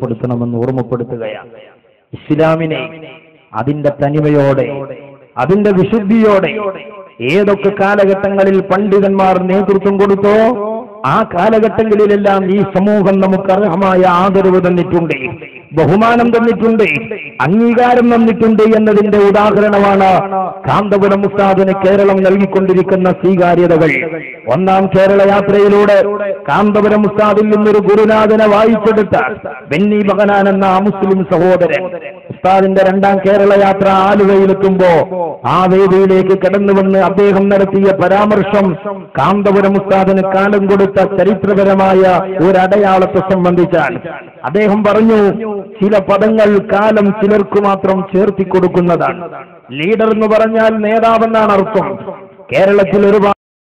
കൈവശപ്പെടുത്തണമെന്ന് ഓർമ്മപ്പെടുത്തുകയാണ്. ഇസ്ലാമിനെ അതിന്റെ തനിമയോടെ, അതിന്റെ വിശുദ്ധിയോടെ ഏതൊക്കെ കാലഘട്ടങ്ങളിൽ പണ്ഡിതന്മാർ നേതൃത്വം കൊടുത്തോ ആ കാലഘട്ടങ്ങളിലെല്ലാം ഈ സമൂഹം നമുക്ക് അർഹമായ ആദരവ് തന്നിട്ടുണ്ട്, ബഹുമാനം തന്നിട്ടുണ്ട്, അംഗീകാരം തന്നിട്ടുണ്ട് എന്നതിന്റെ ഉദാഹരണമാണ് കാന്തപുരം ഉസ്താദിന് കേരളം നൽകിക്കൊണ്ടിരിക്കുന്ന സ്വീകാര്യതകൾ. ഒന്നാം കേരള യാത്രയിലൂടെ കാന്തപുരം ഉസ്താദിൽ നിന്നൊരു ഗുരുനാഥനെ വായിച്ചെടുത്ത ബെന്നി ബഹനാൻ എന്ന മുസ്ലിം സഹോദരൻ ഉസ്താദിന്റെ രണ്ടാം കേരള യാത്ര ആലുവയിലെത്തുമ്പോ ആ വേദിയിലേക്ക് കടന്നുവന്ന് അദ്ദേഹം നടത്തിയ പരാമർശം കാന്തപുരം ഉസ്താദിന് കാലം കൊടുത്ത ചരിത്രപരമായ ഒരു അടയാളത്തെ സംബന്ധിച്ചാണ്. അദ്ദേഹം പറഞ്ഞു, ചില പദങ്ങൾ കാലം ചിലർക്ക് മാത്രം ചേർത്തി കൊടുക്കുന്നതാണ്. ലീഡർ എന്ന് പറഞ്ഞാൽ നേതാവെന്നാണ് അർത്ഥം. കേരളത്തിൽ ഒരുപാട്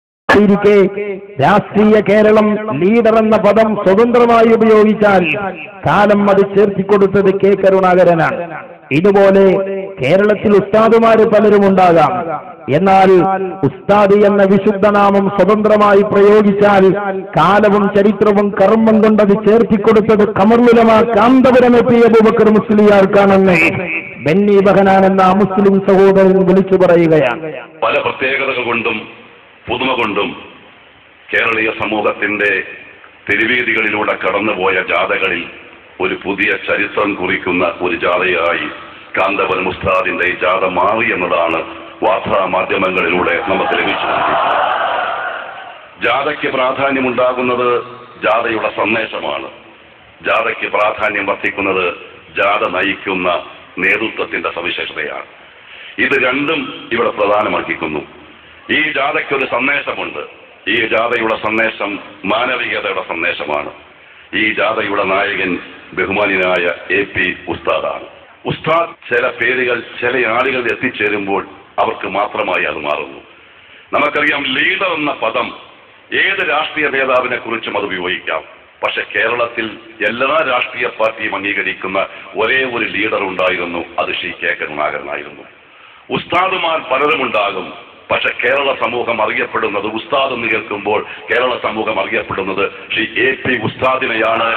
രാഷ്ട്രീയ കേരളം ലീഡർ എന്ന പദം സ്വതന്ത്രമായി ഉപയോഗിച്ചാൽ കാലം അത് ചേർത്തിക്കൊടുത്തത് കെ കരുണാകരനാണ്. ഇതുപോലെ കേരളത്തിൽ ഉസ്താദുമാര് പലരും ഉണ്ടാകാം. എന്നാൽ ഉസ്താദ് എന്ന വിശുദ്ധനാമം സ്വതന്ത്രമായി പ്രയോഗിച്ചാൽ കാലവും ചരിത്രവും കർമ്മം കൊണ്ടത് ചേർത്തിക്കൊടുത്തത് ഖമറുൽ കാന്തപുരം എത്തിയ അബൂബക്കർ മുസ്ലിയാർക്കാണെന്ന് ബെന്നി ബഹനാൻ എന്ന മുസ്ലിം സഹോദരൻ വിളിച്ചു പറയുകയാണ്. പല പ്രത്യേകതകൾ കൊണ്ടും പുതുമ കൊണ്ടും കേരളീയ സമൂഹത്തിന്റെ തെരുവീതികളിലൂടെ കടന്നുപോയ ജാഥകളിൽ ഒരു പുതിയ ചരിത്രം കുറിക്കുന്ന ഒരു ജാഥയായി കാന്തപുരം ഉസ്താദിന്റെ ജാഥ മാറി എന്നതാണ് വാർത്താ മാധ്യമങ്ങളിലൂടെ നമുക്ക് ലഭിച്ചുകൊണ്ടിരിക്കുന്നത്. ജാഥയ്ക്ക് പ്രാധാന്യമുണ്ടാകുന്നത് ജാഥയുടെ സന്ദേശമാണ്. ജാഥയ്ക്ക് പ്രാധാന്യം വർദ്ധിക്കുന്നത് ജാഥ നയിക്കുന്ന നേതൃത്വത്തിന്റെ സവിശേഷതയാണ്. ഇത് രണ്ടും ഇവിടെ പ്രധാനമാക്കിക്കുന്നു. ഈ ജാഥയ്ക്കൊരു സന്ദേശമുണ്ട്. ഈ ജാഥയുടെ സന്ദേശം മാനവികതയുടെ സന്ദേശമാണ്. ഈ ജാഥയുടെ നായകൻ ബഹുമാന്യനായ AP ഉസ്താദാണ്. ഉസ്താദ് ചില പേരുകൾ ചില ആളുകൾ എത്തിച്ചേരുമ്പോൾ അവർക്ക് മാത്രമായി അത് മാറുന്നു. നമുക്കറിയാം, ലീഡർ എന്ന പദം ഏത് രാഷ്ട്രീയ നേതാവിനെ കുറിച്ചും അത് ഉപയോഗിക്കാം. പക്ഷെ കേരളത്തിൽ എല്ലാ രാഷ്ട്രീയ പാർട്ടിയും അംഗീകരിക്കുന്ന ഒരേ ഒരു ലീഡർ ഉണ്ടായിരുന്നു, അത് ശ്രീ കെ കരുണാകരനായിരുന്നു. ഉസ്താദുമാർ പലരും ഉണ്ടാകും. പക്ഷെ കേരള സമൂഹം അറിയപ്പെടുന്നത്, ഉസ്താദ് എന്ന് കേൾക്കുമ്പോൾ കേരള സമൂഹം അറിയപ്പെടുന്നത് ശ്രീ AP ഉസ്താദിനെയാണ്.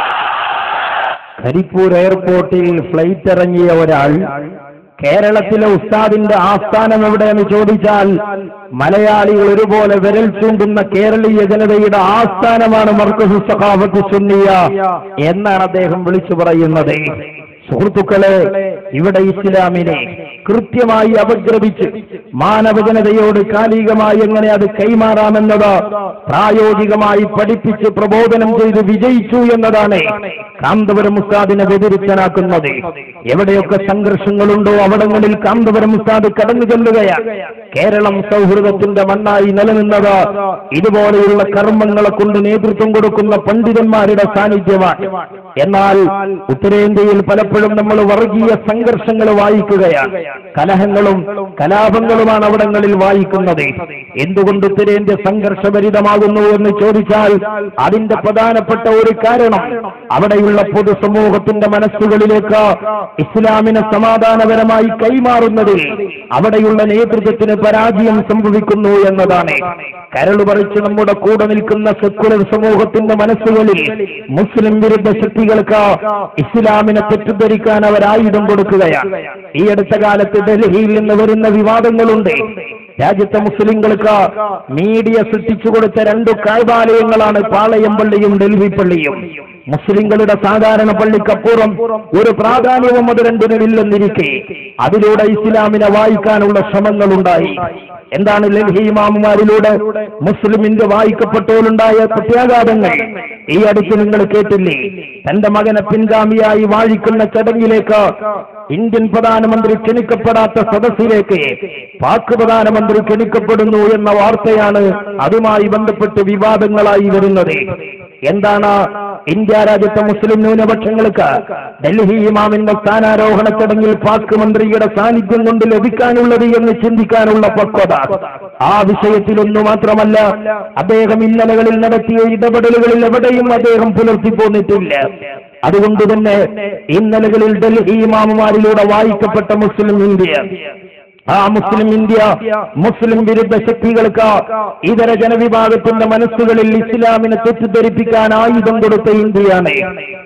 കരിപ്പൂർ എയർപോർട്ടിൽ ഫ്ലൈറ്റ് ഇറങ്ങിയ ഒരാൾ കേരളത്തിലെ ഉസ്താദിന്റെ ആസ്ഥാനം എവിടെയെന്ന് ചോദിച്ചാൽ മലയാളികൾ ഒരുപോലെ വിരൽ ചൂണ്ടുന്ന കേരളീയ ജനതയുടെ ആസ്ഥാനമാണ് മർക്കസു സഖാഫത്ത് സുന്നിയ എന്നാണ് അദ്ദേഹം വിളിച്ചു പറയുന്നത്. സുഹൃത്തുക്കളെ, ഇവിടെ ഇസ്ലാമിനെ കൃത്യമായി അപഗ്രപിച്ച് മാനവജനതയോട് കാലികമായി എങ്ങനെ അത് കൈമാറാമെന്നത് പ്രായോഗികമായി പഠിപ്പിച്ച് പ്രബോധനം ചെയ്ത് വിജയിച്ചു എന്നതാണ് കാന്തപുരം ഉസ്താദിനെ വ്യതിരിക്തനാക്കുന്നത്. എവിടെയൊക്കെ സംഘർഷങ്ങളുണ്ടോ അവിടങ്ങളിൽ കാന്തപുരം ഉസ്താദ് കടന്നു ചെല്ലുകയാണ്. കേരളം സൗഹൃദത്തിന്റെ മണ്ണായി നിലനിന്നത് ഇതുപോലെയുള്ള കർമ്മങ്ങളെ കൊണ്ട് നേതൃത്വം കൊടുക്കുന്ന പണ്ഡിതന്മാരുടെ സാന്നിധ്യമാണ്. എന്നാൽ ഉത്തരേന്ത്യയിൽ പലപ്പോഴും നമ്മൾ വർഗീയ സംഘർഷങ്ങൾ വായിക്കുകയാണ്. കലഹങ്ങളും കലാപങ്ങളുമാണ് അവിടങ്ങളിൽ വായിക്കുന്നത്. എന്തുകൊണ്ട് ഉത്തരേന്ത്യ സംഘർഷഭരിതമാകുന്നു എന്ന് ചോദിച്ചാൽ അതിന്റെ പ്രധാനപ്പെട്ട ഒരു കാരണം അവിടെയുള്ള പൊതുസമൂഹത്തിന്റെ മനസ്സുകളിലേക്ക് ഇസ്ലാമിനെ സമാധാനപരമായി കൈമാറുന്നതിൽ അവിടെയുള്ള നേതൃത്വത്തിന് പരാജയം സംഭവിക്കുന്നു എന്നതാണ്. കരളുപറിച്ച് നമ്മുടെ കൂടെ നിൽക്കുന്ന സെക്കുലർ സമൂഹത്തിന്റെ മനസ്സുകളിൽ മുസ്ലിം വിരുദ്ധ ശക്തികൾക്ക് ഇസ്ലാമിനെ തെറ്റിദ്ധരിക്കാൻ അവർ ആയുധം കൊടുക്കുകയാണ്. ഈ അടുത്ത കാലത്ത് ഡൽഹിയിൽ നിന്ന് വരുന്ന വിവാദങ്ങളുണ്ട്. രാജ്യത്തെ മുസ്ലിങ്ങൾക്ക് മീഡിയ സൃഷ്ടിച്ചു കൊടുത്ത 2 കാഴ്ബാലയങ്ങളാണ് പാളയം പള്ളിയും ഡൽഹി പള്ളിയും. മുസ്ലിങ്ങളുടെ സാധാരണ പള്ളിക്കപ്പുറം ഒരു പ്രാധാന്യവും അത് രണ്ടിനുമില്ലെന്നിരിക്കെ അതിലൂടെ ഇസ്ലാമിനെ വായിക്കാനുള്ള ശ്രമങ്ങളുണ്ടായി. എന്താണ് ഡൽഹി ഇമാമുമാരിലൂടെ മുസ്ലിമിന്റെ വായിക്കപ്പെട്ടോലുണ്ടായ പ്രത്യാഘാതങ്ങൾ ഈ അടുത്ത് നിങ്ങൾ കേട്ടില്ലേ? തന്റെ മകനെ പിൻഗാമിയായി വാഴിക്കുന്ന ചടങ്ങിലേക്ക് ഇന്ത്യൻ പ്രധാനമന്ത്രി ക്ഷണിക്കപ്പെടാത്ത സദസ്സിലേക്ക് പാക് പ്രധാനമന്ത്രി ക്ഷണിക്കപ്പെടുന്നു എന്ന വാർത്തയാണ് അതുമായി ബന്ധപ്പെട്ട് വിവാദങ്ങളായി വരുന്നത്. എന്താണ് ഇന്ത്യ രാജ്യത്തെ മുസ്ലിം ന്യൂനപക്ഷങ്ങൾക്ക് ഡൽഹി ഇമാമിന്റെ സ്ഥാനാരോഹണ ചടങ്ങിൽ പാക് മന്ത്രിയുടെ സാന്നിധ്യം കൊണ്ട് ലഭിക്കാനുള്ളത് എന്ന് ചിന്തിക്കാനുള്ള പക്വത ആ വിഷയത്തിലൊന്നു മാത്രമല്ല, അദ്ദേഹം ഇന്നലകളിൽ നടത്തിയ ഇടപെടലുകളിൽ എവിടെയും അദ്ദേഹം പുലർത്തിപ്പോന്നിട്ടില്ല. അതുകൊണ്ട് തന്നെ ഇന്നലകളിൽ ഡൽഹി ഇമാമുമാരിലൂടെ വായിക്കപ്പെട്ട മുസ്ലിം ഇന്ത്യ, ആ മുസ്ലിം ഇന്ത്യ മുസ്ലിം വിരുദ്ധ ശക്തികൾക്ക് ഇതര ജനവിഭാഗത്തിന്റെ മനസ്സുകളിൽ ഇസ്ലാമിനെ തെറ്റിദ്ധരിപ്പിക്കാൻ ആയുധം കൊടുത്ത ഇന്ത്യയാണ്.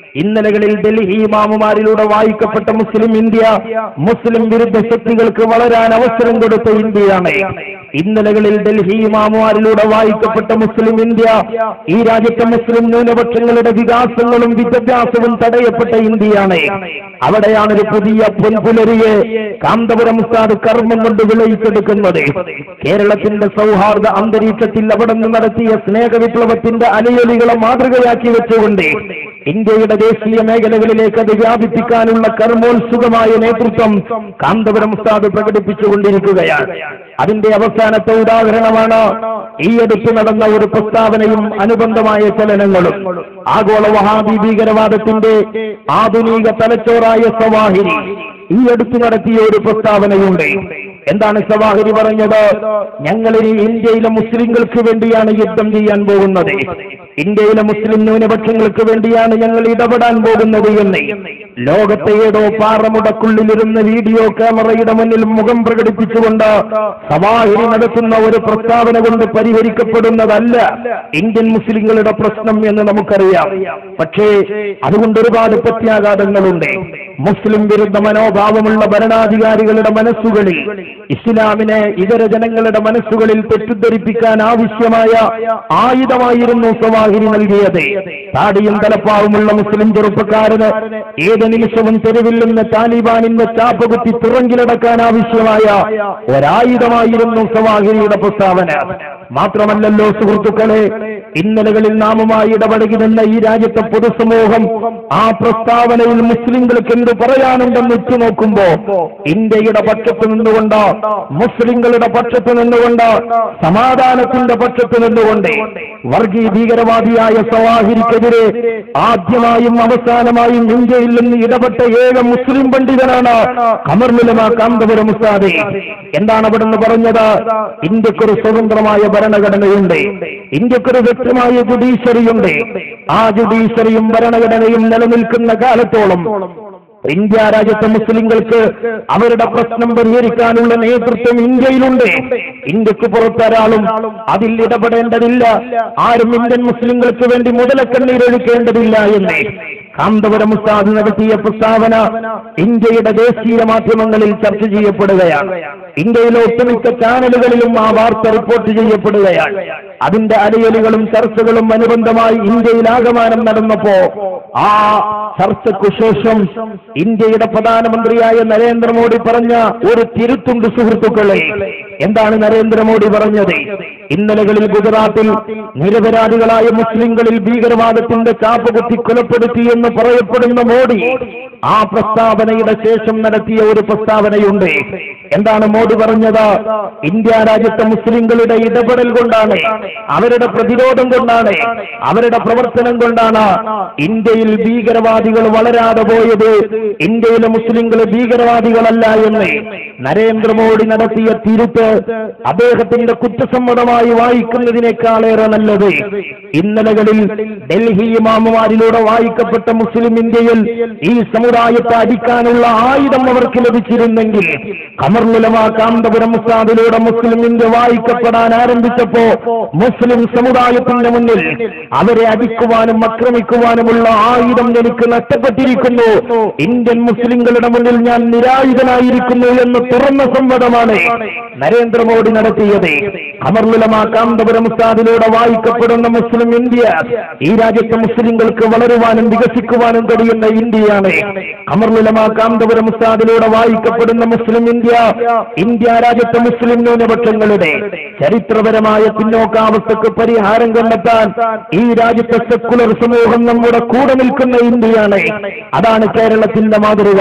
ഇന്നലകളിൽ ഡൽഹി ഇമാമുമാരിലൂടെ വായിക്കപ്പെട്ട മുസ്ലിം ഇന്ത്യ മുസ്ലിം വിരുദ്ധ ശക്തികൾക്ക് വളരാൻ അവസരം കൊടുത്ത ഇന്ത്യയാണ്. ഇന്നലകളിൽ ഡൽഹി ഇമാമുമാരിലൂടെ വായിക്കപ്പെട്ട മുസ്ലിം ഇന്ത്യ ഈ രാജ്യത്തെ മുസ്ലിം ന്യൂനപക്ഷങ്ങളുടെ വികാസങ്ങളും വിദ്യാഭ്യാസവും തടയപ്പെട്ട ഇന്ത്യയാണ്. അവിടെയാണ് ഒരു പുതിയ പൊൻപുലരിയെ കാന്തപുരം ഉസ്താദ് കർമ്മം കൊണ്ട് വിളയിച്ചെടുക്കുന്നത്. കേരളത്തിന്റെ സൗഹാർദ്ദ അന്തരീക്ഷത്തിൽ അവിടെ നിന്ന് നടത്തിയ സ്നേഹവിപ്ലവത്തിന്റെ അലയൊലികളെ മാതൃകയാക്കി വെച്ചുകൊണ്ട് ഇന്ത്യയുടെ ദേശീയ മേഖലകളിലേക്ക് അത് വ്യാപിപ്പിക്കാനുള്ള കർമ്മോത്സുകമായ നേതൃത്വം കാന്തപുരം ഉസ്താദ് പ്രകടിപ്പിച്ചുകൊണ്ടിരിക്കുകയാണ്. അതിന്റെ അവസാനത്തെ ഉദാഹരണമാണ് ഈ അടുത്ത് നടന്ന ഒരു പ്രസ്താവനയും അനുബന്ധമായ ചലനങ്ങളും. ആഗോള വഹാബി ഭീകരവാദത്തിന്റെ ആധുനിക തലച്ചോറായ സവാഹിരി ഈ അടുത്ത് നടത്തിയ ഒരു പ്രസ്താവനയുണ്ട്. എന്താണ് സവാഹിരി പറഞ്ഞത്? ഞങ്ങളിനി ഇന്ത്യയിലെ മുസ്ലിങ്ങൾക്ക് വേണ്ടിയാണ് യുദ്ധം ചെയ്യാൻ പോകുന്നത്, ഇന്ത്യയിലെ മുസ്ലിം ന്യൂനപക്ഷങ്ങൾക്ക് വേണ്ടിയാണ് ഞങ്ങൾ ഇടപെടാൻ പോകുന്നത് എന്ന് ലോകത്തെ ഏതോ പാറമുടക്കുള്ളിലിരുന്ന വീഡിയോ ക്യാമറയുടെ മുന്നിൽ മുഖം പ്രകടിപ്പിച്ചുകൊണ്ട് സവാഹിരി നടത്തുന്ന ഒരു പ്രസ്താവന കൊണ്ട് പരിഹരിക്കപ്പെടുന്നതല്ല ഇന്ത്യൻ മുസ്ലിങ്ങളുടെ പ്രശ്നം എന്ന് നമുക്കറിയാം. പക്ഷേ അതുകൊണ്ട് ഒരുപാട് പ്രത്യാഘാതങ്ങളുണ്ട്. മുസ്ലിം വിരുദ്ധ മനോഭാവമുള്ള ഭരണാധികാരികളുടെ മനസ്സുകളിൽ, ഇസ്ലാമിനെ ഇതര ജനങ്ങളുടെ മനസ്സുകളിൽ തെറ്റിദ്ധരിപ്പിക്കാൻ ആവശ്യമായ ആയുധമായിരുന്നു സവാഹിരി നൽകിയത്. താടിയും തലപ്പാവുമുള്ള മുസ്ലിം ചെറുപ്പക്കാരന് ഏത് നിമിഷവും തെരുവിൽ നിന്ന് താലിബാനിന്റെ ചാപ്പകുത്തി തുറങ്കിലടക്കാൻ ആവശ്യമായ ഒരായുധമായിരുന്നു സവാഹിരിയുടെ പ്രസ്താവന. മാത്രമല്ലല്ലോ സുഹൃത്തുക്കളെ, ഇന്നലകളിൽ നാമുമായി ഇടപഴകിരുന്ന ഈ രാജ്യത്തെ പൊതുസമൂഹം ആ പ്രസ്താവനയിൽ മുസ്ലിങ്ങൾക്ക് എന്ത് പറയാനുണ്ടെന്ന് ഉറ്റുനോക്കുമ്പോ ഇന്ത്യയുടെ പക്ഷത്ത് നിന്നുകൊണ്ട്, മുസ്ലിങ്ങളുടെ പക്ഷത്ത് നിന്നുകൊണ്ട്, സമാധാനത്തിന്റെ പക്ഷത്ത് നിന്നുകൊണ്ട് വർഗീയ ഭീകരവാദിയായ സവാഹിരിക്കെതിരെ ആദ്യമായും അവസാനമായും ഇന്ത്യയിൽ നിന്ന് ഇടപെട്ട ഏക മുസ്ലിം പണ്ഡിതനാണ് ഖമറുൽ ഉലമാ കാന്തപുരം ഉസ്താദ്. എന്താണ് അവിടുന്ന് പറഞ്ഞത്? ഇന്ത്യക്കൊരു സ്വതന്ത്രമായ ഭരണഘടനയുണ്ട്, ഇന്ത്യക്കൊരു വ്യക്തമായ ജുഡീഷ്യറിയുണ്ട്. ആ ജുഡീഷ്യറിയും ഭരണഘടനയും നിലനിൽക്കുന്ന കാലത്തോളം ഇന്ത്യ രാജ്യത്തെ മുസ്ലിങ്ങൾക്ക് അവരുടെ പ്രശ്നം പരിഹരിക്കാനുള്ള നേതൃത്വം ഇന്ത്യയിലുണ്ട്. ഇന്ത്യക്ക് പുറത്തൊരാളും അതിൽ ഇടപെടേണ്ടതില്ല, ആരും ഇന്ത്യൻ മുസ്ലിങ്ങൾക്ക് വേണ്ടി മുതലക്കണ്ണീരൊഴുക്കേണ്ടതില്ല എന്ന് കാന്തപുരം ഉസ്താദ് നടത്തിയ പ്രസ്താവന ഇന്ത്യയുടെ ദേശീയ മാധ്യമങ്ങളിൽ ചർച്ച ചെയ്യപ്പെടുകയാണ്. ഇന്ത്യയിലെ ഒട്ടുമിക്ക ചാനലുകളിലും ആ വാർത്ത റിപ്പോർട്ട് ചെയ്യപ്പെടുകയാണ്. അതിന്റെ അലയലുകളും ചർച്ചകളും അനുബന്ധമായി ഇന്ത്യയിലാകമാനം നടന്നപ്പോ ആ ചർച്ചയ്ക്കു ശേഷം ഇന്ത്യയുടെ പ്രധാനമന്ത്രിയായ നരേന്ദ്രമോദി പറഞ്ഞ ഒരു തിരുത്തുണ്ട് സുഹൃത്തുക്കളെ. എന്താണ് നരേന്ദ്രമോദി പറഞ്ഞത്? ഇന്നലകളിൽ ഗുജറാത്തിൽ നിരപരാധികളായ മുസ്ലിങ്ങളിൽ ഭീകരവാദത്തിന്റെ ചാപ്പകുത്തി കൊലപ്പെടുത്തിയെന്ന് പറയപ്പെടുന്ന മോദി ആ പ്രസ്താവനയുടെ ശേഷം നടത്തിയ ഒരു പ്രസ്താവനയുണ്ട്. എന്താണ് മോദി പറഞ്ഞത്? ഇന്ത്യ രാജ്യത്തെ മുസ്ലിങ്ങളുടെ ഇടപെടൽ കൊണ്ടാണ്, അവരുടെ പ്രതിരോധം കൊണ്ടാണ്, അവരുടെ പ്രവർത്തനം കൊണ്ടാണ് ഇന്ത്യയിൽ ഭീകരവാദികൾ വളരാതെ പോയത്. ഇന്ത്യയിലെ മുസ്ലിങ്ങൾ ഭീകരവാദികളല്ല എന്ന് നരേന്ദ്രമോദി നടത്തിയ തിരുത്ത് അദ്ദേഹത്തിന്റെ കുറ്റസമ്മതമായി വായിക്കുന്നതിനേക്കാളേറെ നല്ലത് ഇന്നലകളിൽ ഡൽഹി ഇമാമുമാരിലൂടെ വായിക്കപ്പെട്ട മുസ്ലിം ഇന്ത്യയിൽ ഈ സമുദായത്തെ അടിക്കാനുള്ള ആയുധം അവർക്ക് ലഭിച്ചിരുന്നെങ്കിൽ ഖമറുൽ ഉലമാ കാന്തപുരം ഉസ്താദിലൂടെ മുസ്ലിം ഇന്ത്യ വായിക്കപ്പെടാൻ ആരംഭിച്ചപ്പോ മുസ്ലിം സമുദായത്തിന്റെ മുന്നിൽ അവരെ അടിക്കുവാനും ആക്രമിക്കുവാനുമുള്ള ആയുധം എനിക്ക് നഷ്ടപ്പെട്ടിരിക്കുന്നു, ഇന്ത്യൻ മുസ്ലിങ്ങളുടെ മുന്നിൽ ഞാൻ നിരായുധനായിരിക്കുന്നു എന്ന് തുറന്ന സംവാദമാണ് നരേന്ദ്രമോദി നടത്തിയത്. ഖമറുൽ ഉലമാ കാന്തപുരം ഉസ്താദിലൂടെ വായിക്കപ്പെടുന്ന മുസ്ലിം ഇന്ത്യ ഈ രാജ്യത്തെ മുസ്ലിങ്ങൾക്ക് വളരുവാനും വികസിക്കുവാനും കഴിയുന്ന ഇന്ത്യയാണ്. ഖമറുൽ ഉലമാ കാന്തപുരം ഉസ്താദിലൂടെ വായിക്കപ്പെടുന്ന മുസ്ലിം ഇന്ത്യ, ഇന്ത്യ രാജ്യത്തെ മുസ്ലിം ന്യൂനപക്ഷങ്ങളുടെ ചരിത്രപരമായ പിന്നോക്കാവസ്ഥക്ക് പരിഹാരം കണ്ടെത്താൻ ഈ രാജ്യത്തെ സെക്കുലർ സമൂഹം നമ്മുടെ കൂടെ നിൽക്കുന്ന ഇന്ത്യയാണ്. അതാണ് കേരളത്തിന്റെ മാതൃക.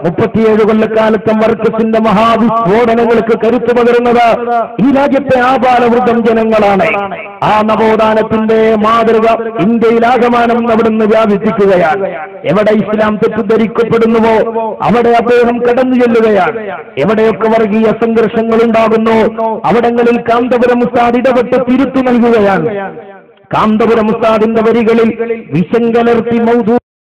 37 കൊല്ലക്കാലത്തെ മർക്കസിന്റെ മഹാവിസ്ഫോടനങ്ങൾക്ക് കരുത്തു പകരുന്നത് ഈ രാജ്യത്തെ ആബാലവൃദ്ധം ജനങ്ങളാണ്. ആ നവോത്ഥാനത്തിന്റെ മാതൃക ഇന്ത്യയിലാകമാനം അവിടുന്ന് വ്യാപിപ്പിക്കുകയാണ്. എവിടെ ഇസ്ലാം തെറ്റിദ്ധരിക്കപ്പെടുന്നുവോ അവിടെ അദ്ദേഹം കടന്നു ചെല്ലുകയാണ്. എവിടെയൊക്കെ വർഗീയ സംഘർഷങ്ങൾ ഉണ്ടാകുന്നു അവിടങ്ങളിൽ കാന്തപുരം ഉസ്താദ് ഇടപെട്ട് തിരുത്തു നൽകുകയാണ്. കാന്തപുരം ഉസ്താദിന്റെ വരികളിൽ വിശങ്കലർത്തി മൗദൂ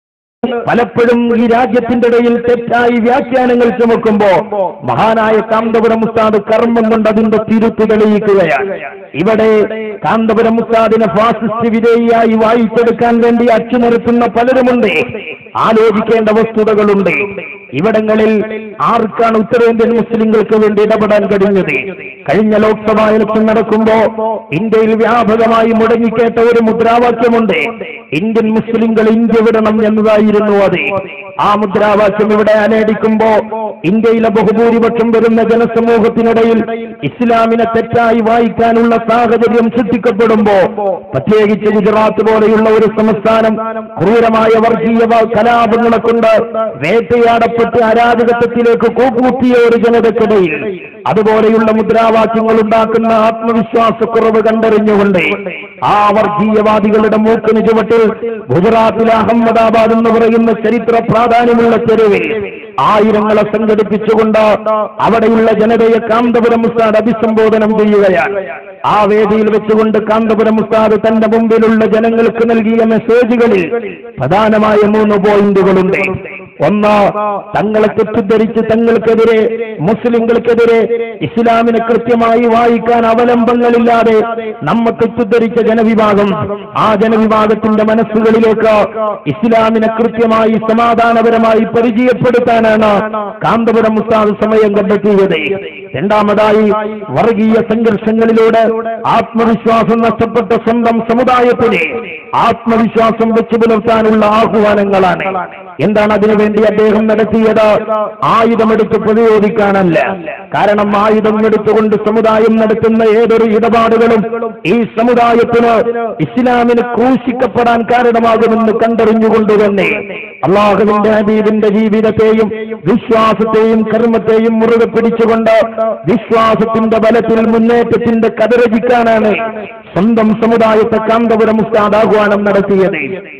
പലപ്പോഴും ഈ രാജ്യത്തിന്റെ ഇടയിൽ തെറ്റായി വ്യാഖ്യാനങ്ങൾ ചുമക്കുമ്പോ മഹാനായ കാന്തപുരം ഉസ്താദ് കർമ്മം കൊണ്ട് അതിന്റെ തിരുത്ത് തെളിയിക്കുകയാണ്. ഇവിടെ കാന്തപുരം ഉസ്താദിനെ ഫാസിസ്റ്റ് വിധേയിയായി വായിച്ചെടുക്കാൻ വേണ്ടി അച്ചുനിരത്തുന്ന പലരുമുണ്ട്. ആലോചിക്കേണ്ട വസ്തുതകളുണ്ട്. ഇവിടങ്ങളിൽ ആർക്കാണ് ഉത്തരേന്ത്യൻ മുസ്ലിങ്ങൾക്ക് വേണ്ടി ഇടപെടാൻ കഴിഞ്ഞത്? കഴിഞ്ഞ ലോക്സഭാ ഇലക്ഷൻ നടക്കുമ്പോ ഇന്ത്യയിൽ വ്യാപകമായി മുടങ്ങിക്കേട്ട ഒരു മുദ്രാവാക്യമുണ്ട്. ഇന്ത്യൻ മുസ്ലിങ്ങൾ ഇന്ത്യ വിടണം എന്നതായിരുന്നു അത്. ആ മുദ്രാവാക്യം ഇവിടെ അലയടിക്കുമ്പോ ഇന്ത്യയിലെ ബഹുഭൂരിപക്ഷം വരുന്ന ജനസമൂഹത്തിനിടയിൽ ഇസ്ലാമിനെ തെറ്റായി വായിക്കാനുള്ള സാഹചര്യം സൃഷ്ടിക്കപ്പെടുമ്പോ, പ്രത്യേകിച്ച് ഗുജറാത്ത് പോലെയുള്ള ഒരു സംസ്ഥാനം ക്രൂരമായ വർഗീയ കലാപങ്ങളെ കൊണ്ട് വേട്ടയാടപ്പെട്ട് അരാജകത്വത്തിലേക്ക് കൂപ്പൂത്തിയ ഒരു ജനതയ്ക്കിടയിൽ അതുപോലെയുള്ള മുദ്രാവാക്യങ്ങൾ ഉണ്ടാക്കുന്ന ആത്മവിശ്വാസക്കുറവ് കണ്ടറിഞ്ഞുകൊണ്ട് ആ വർഗീയവാദികളുടെ മൂക്കിന് ചുവട്ടിൽ ഗുജറാത്തിലെ അഹമ്മദാബാദ് എന്ന് പറയുന്ന ചരിത്ര പ്രാധാന്യമുള്ള തെരുവിൽ ആയിരങ്ങളെ സംഘടിപ്പിച്ചുകൊണ്ട് അവിടെയുള്ള ജനതയെ കാന്തപുരം ഉസ്താദ് അഭിസംബോധനം ചെയ്യുകയാണ്. ആ വേദിയിൽ വെച്ചുകൊണ്ട് കാന്തപുരം ഉസ്താദ് തന്റെ മുമ്പിലുള്ള ജനങ്ങൾക്ക് നൽകിയ മെസ്സേജുകളിൽ പ്രധാനമായ 3 പോയിന്റുകളുണ്ട്. ഒന്ന്, തങ്ങളെ തെറ്റിദ്ധരിച്ച് തങ്ങൾക്കെതിരെ, മുസ്ലിങ്ങൾക്കെതിരെ ഇസ്ലാമിനെ കൃത്യമായി വായിക്കാൻ അവലംബങ്ങളില്ലാതെ നമ്മെ തെറ്റിദ്ധരിച്ച ജനവിഭാഗം, ആ ജനവിഭാഗത്തിന്റെ മനസ്സുകളിലേക്ക് ഇസ്ലാമിനെ കൃത്യമായി സമാധാനപരമായി പരിചയപ്പെടുത്താനാണ് കാന്തപുരം ഉസ്താദ് സമയം കണ്ടെത്തിയത്. രണ്ടാമതായി, വർഗീയ സംഘർഷങ്ങളിലൂടെ ആത്മവിശ്വാസം നഷ്ടപ്പെട്ട സ്വന്തം സമുദായത്തിന് ആത്മവിശ്വാസം വെച്ചു പുലർത്താനുള്ള ആഹ്വാനങ്ങളാണ്. എന്താണ് അതിനുവേണ്ടി അദ്ദേഹം നടത്തിയത്? ആയുധമെടുത്ത് പ്രതിരോധിക്കാനല്ല. കാരണം ആയുധം എടുത്തുകൊണ്ട് സമുദായം നടത്തുന്ന ഏതൊരു ഇടപാടുകളും ഈ സമുദായത്തിന് ഇസ്ലാമിന് ക്രൂശിക്കപ്പെടാൻ കാരണമാകുമെന്ന് കണ്ടറിഞ്ഞുകൊണ്ട് തന്നെ അള്ളാഹുവിന്റെ ഹബീബിന്റെ ജീവിതത്തെയും വിശ്വാസത്തെയും കർമ്മത്തെയും മുറുകെ പിടിച്ചുകൊണ്ട് വിശ്വാസത്തിന്റെ ബലത്തിൽ മുന്നേറ്റത്തിന്റെ കഥരചിക്കാനാണ് സ്വന്തം സമുദായത്തെ കാന്തപുരം ഉസ്താദ് ആഹ്വാനം നടത്തിയത്.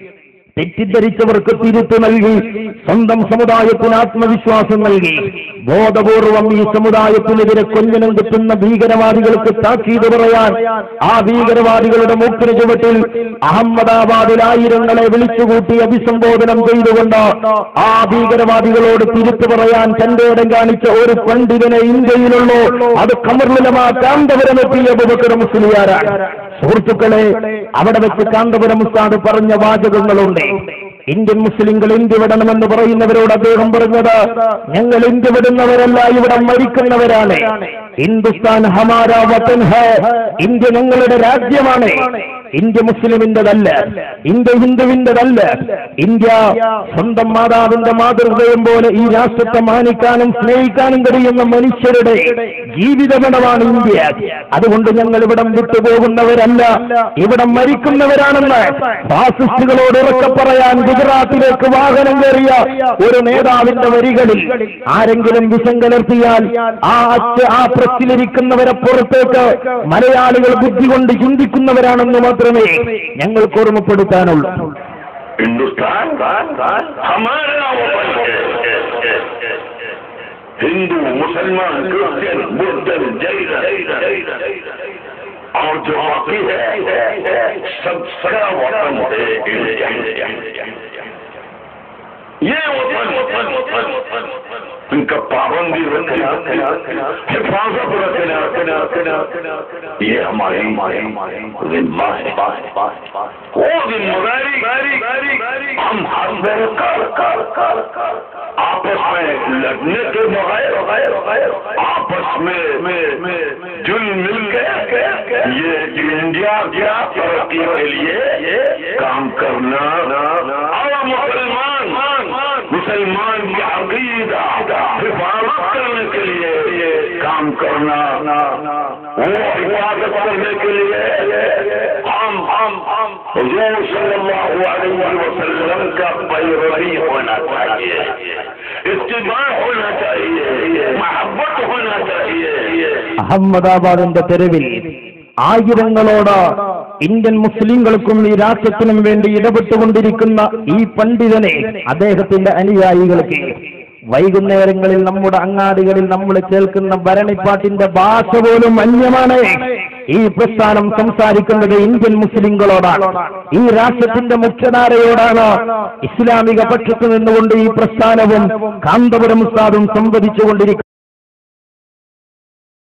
തെറ്റിദ്ധരിച്ചവർക്ക് തിരുത്ത് നൽകി, സ്വന്തം സമുദായത്തിന് ആത്മവിശ്വാസം നൽകി, ബോധപൂർവം ഈ സമുദായത്തിനെതിരെ കൊഞ്ഞനം കിട്ടുന്ന ഭീകരവാദികൾക്ക് താക്കീത് പറയാൻ ആ ഭീകരവാദികളുടെ മൂക്കിന് ചുവട്ടിൽ അഹമ്മദാബാദിൽ ആയിരങ്ങളെ വിളിച്ചുകൂട്ടി അഭിസംബോധനം ചെയ്തുകൊണ്ട് ആ ഭീകരവാദികളോട് തിരുത്ത് പറയാൻ തന്റെ ഇടം കാണിച്ച ഒരു പണ്ഡിതനെ ഇന്ത്യയിലുള്ളൂ. അത് ഖമറുലമാ കാന്തപുരം എത്തിയ അബൂബക്കർ മുസ്ലിയാരാണ്. സുഹൃത്തുക്കളെ, അവിടെ വെച്ച് കാന്തപുരം ഉസ്താദ് പറഞ്ഞ വാചകങ്ങളുണ്ട്. ഇന്ത്യൻ മുസ്ലിങ്ങൾ ഇന്ത്യ വിടണമെന്ന് പറയുന്നവരോട് അദ്ദേഹം പറഞ്ഞത്, ഞങ്ങൾ ഇന്ത്യ വിടുന്നവരല്ല, ഇവിടെ മരിക്കുന്നവരാണ്. ഹിന്ദുസ്ഥാൻ ഹമാരാ വതൻ ഹൈ, ഇന്ത്യ ഞങ്ങളുടെ രാജ്യമാണ്. ഇന്ത്യ മുസ്ലിമിന്റെതല്ല, ഇന്ത്യ ഹിന്ദുവിന്റെതല്ല. ഇന്ത്യ സ്വന്തം മാതാവിന്റെ മാതൃഹൃദയം പോലെ ഈ രാഷ്ട്രത്തെ മാനിക്കാനും സ്നേഹിക്കാനും കഴിയുന്ന മനുഷ്യരുടെ ജീവിതമടമാണ് ഇന്ത്യ. അതുകൊണ്ട് ഞങ്ങൾ ഇവിടം വിട്ടുപോകുന്നവരല്ല, ഇവിടം മരിക്കുന്നവരാണെന്ന് ഫാസിസ്റ്റുകളോട് ഉറക്കെ പറയാൻ ഗുജറാത്തിലേക്ക് വാഹനം കയറിയ ഒരു നേതാവിന്റെ വരികളിൽ ആരെങ്കിലും വിഷം കലർത്തിയാൽ ആ പ്രസ്സിലിരിക്കുന്നവരെ പുറത്തേക്ക് മലയാളികൾ ബുദ്ധി കൊണ്ട് ചിന്തിക്കുന്നവരാണെന്ന് മാത്രമേ ഞങ്ങൾക്ക് ഓർമ്മപ്പെടുത്താനുള്ളൂ. हिंदुस्तान हमारा वतन है. हिंदू, मुसलमान, क्रिश्चियन, बुद्ध, जैन और जो बाकी है सबका वतन है इंडिया. ये वतन इनका पाबंदी रखना, हिफाजत रखना, ये हमारी जिम्मा है. वो जिम्मेदारी हम हाथ में कर आपस में लड़ने के बगैर आपस में जुल मिल के ये इंडिया क्या तरक्की के लिए काम करना और मुसलमान की अकीदा हिफाजत करने के लिए काम करना, वो हिफाजत करने के लिए हम हुजूर सल्लल्लाहु अलैहि वसल्लम का पैरवी होना चाहिए, इत्तिबा होना चाहिए, मोहब्बत होना चाहिए. അഹമ്മദാബാദിന്റെ തെരുവിൽ ആയിരങ്ങളോട് ഇന്ത്യൻ മുസ്ലിങ്ങൾക്കും ഈ രാഷ്ട്രത്തിനും വേണ്ടി ഇടപെട്ടുകൊണ്ടിരിക്കുന്ന ഈ പണ്ഡിതനെ അദ്ദേഹത്തിന്റെ അനുയായികൾക്ക് വൈകുന്നേരങ്ങളിൽ നമ്മുടെ അങ്ങാടികളിൽ നമ്മൾ കേൾക്കുന്ന ഭരണിപ്പാട്ടിന്റെ ഭാഷ പോലും അന്യമാണ്. ഈ പ്രസ്ഥാനം സംസാരിക്കുന്നത് ഇന്ത്യൻ മുസ്ലിങ്ങളോടാണ്, ഈ രാഷ്ട്രത്തിന്റെ മുഖ്യധാരയോടാണ്. ഇസ്ലാമിക പക്ഷത്ത് നിന്നുകൊണ്ട് ഈ പ്രസ്ഥാനവും കാന്തപുരം ഉസ്താദും സംവദിച്ചുകൊണ്ടിരിക്കുന്നു.